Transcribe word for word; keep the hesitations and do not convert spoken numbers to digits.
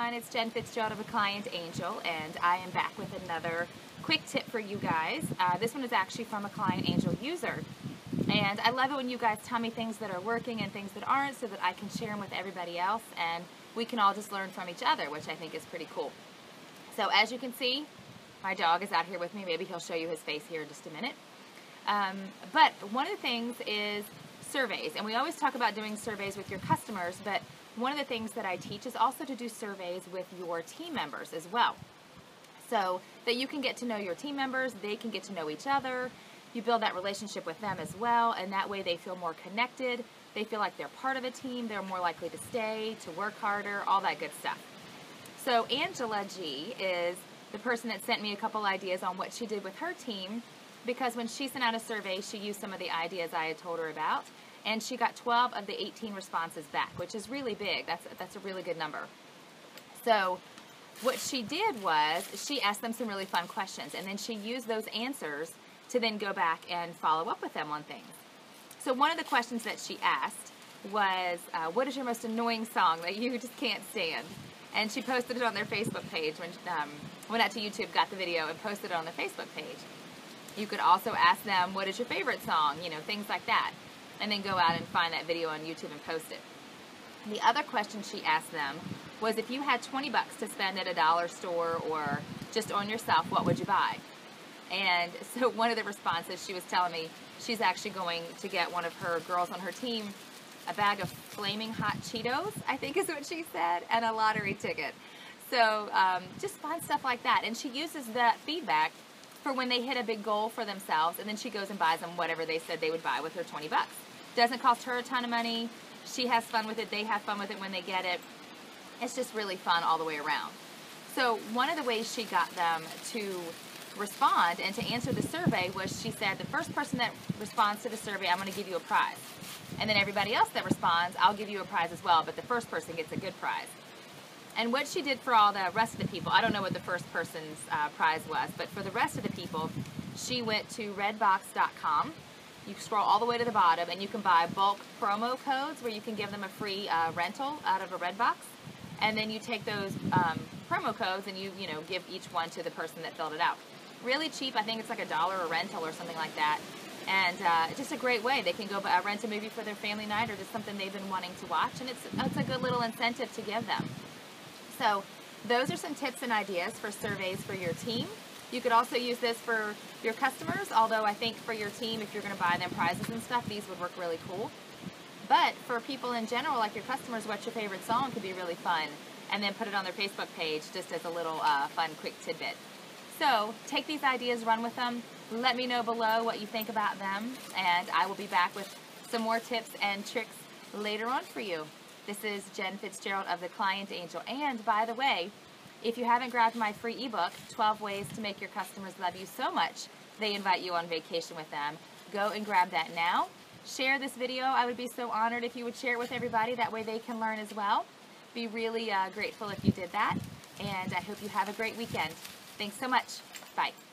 everyone, it's Jen Fitzgerald of The Client Angel, and I am back with another quick tip for you guys. Uh, this one is actually from a Client Angel user, and I love it when you guys tell me things that are working and things that aren't, so that I can share them with everybody else, and we can all just learn from each other, which I think is pretty cool. So as you can see, my dog is out here with me. Maybe he'll show you his face here in just a minute. Um, but one of the things is surveys, and we always talk about doing surveys with your customers, but one of the things that I teach is also to do surveys with your team members as well, so that you can get to know your team members, they can get to know each other, you build that relationship with them as well, and that way they feel more connected, they feel like they're part of a team, they're more likely to stay, to work harder, all that good stuff. So Angela G is the person that sent me a couple ideas on what she did with her team, because when she sent out a survey, she used some of the ideas I had told her about, and she got twelve of the eighteen responses back, which is really big. That's, that's a really good number. So what she did was she asked them some really fun questions, and then she used those answers to then go back and follow up with them on things. So one of the questions that she asked was, uh, what is your most annoying song that you just can't stand? And she posted it on their Facebook page when um, went out to YouTube, got the video, and posted it on their Facebook page. You could also ask them, what is your favorite song? You know, things like that. And then go out and find that video on YouTube and post it. The other question she asked them was, if you had twenty bucks to spend at a dollar store or just on yourself, what would you buy? And so one of the responses, she was telling me she's actually going to get one of her girls on her team a bag of Flaming Hot Cheetos, I think is what she said, and a lottery ticket. So um, just fun stuff like that. And she uses that feedback for when they hit a big goal for themselves, and then she goes and buys them whatever they said they would buy with her twenty bucks. Doesn't cost her a ton of money. She has fun with it. They have fun with it when they get it. It's just really fun all the way around. So one of the ways she got them to respond and to answer the survey was, she said, the first person that responds to the survey, I'm going to give you a prize. And then everybody else that responds, I'll give you a prize as well, but the first person gets a good prize. And what she did for all the rest of the people, I don't know what the first person's uh, prize was, but for the rest of the people, she went to redbox dot com. You scroll all the way to the bottom, and you can buy bulk promo codes where you can give them a free uh, rental out of a Redbox. And then you take those um, promo codes and you, you know, give each one to the person that filled it out. Really cheap. I think it's like a dollar a rental or something like that. And uh, just a great way. They can go uh, rent a movie for their family night or just something they've been wanting to watch, and it's, it's a good little incentive to give them. So those are some tips and ideas for surveys for your team. You could also use this for your customers, although I think for your team, if you're going to buy them prizes and stuff, these would work really cool. But for people in general, like your customers, what's your favorite song could be really fun, and then put it on their Facebook page just as a little uh, fun, quick tidbit. So take these ideas, run with them. Let me know below what you think about them, and I will be back with some more tips and tricks later on for you. This is Jen Fitzgerald of The Client Angel, and by the way, if you haven't grabbed my free ebook, twelve Ways to Make Your Customers Love You So Much They Invite You on Vacation with Them, go and grab that now. Share this video. I would be so honored if you would share it with everybody. That way they can learn as well. Be really uh, grateful if you did that, and I hope you have a great weekend. Thanks so much. Bye.